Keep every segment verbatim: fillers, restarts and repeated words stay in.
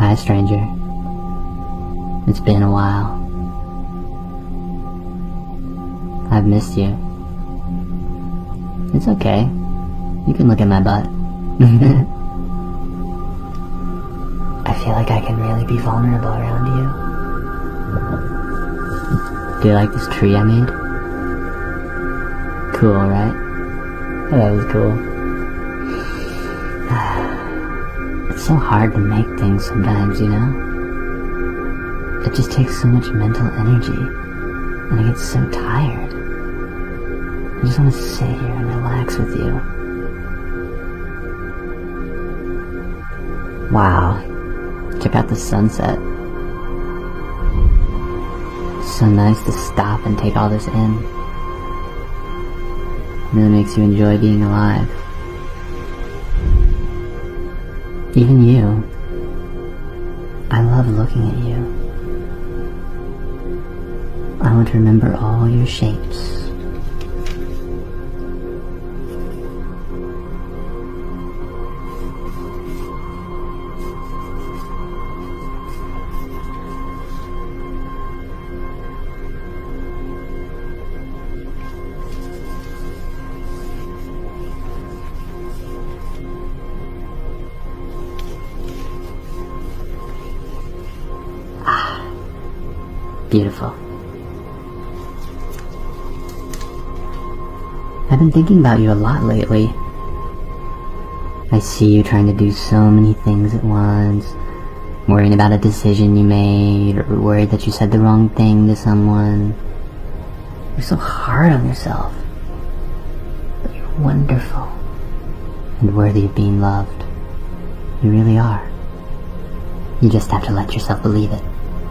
Hi, stranger. It's been a while. I've missed you. It's okay. You can look at my butt. I feel like I can really be vulnerable around you. Do you like this tree I made? Cool, right? That was cool. It's so hard to make things sometimes, you know? It just takes so much mental energy, and I get so tired. I just want to sit here and relax with you. Wow, check out the sunset. It's so nice to stop and take all this in. It really makes you enjoy being alive. Even you. I love looking at you. I want to remember all your shapes. Beautiful. I've been thinking about you a lot lately. I see you trying to do so many things at once, worrying about a decision you made, or worried that you said the wrong thing to someone. You're so hard on yourself. But you're wonderful and worthy of being loved. You really are. You just have to let yourself believe it.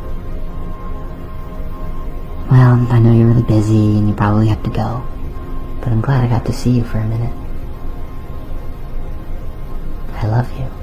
Well, I know you're really busy and you probably have to go, but I'm glad I got to see you for a minute. I love you.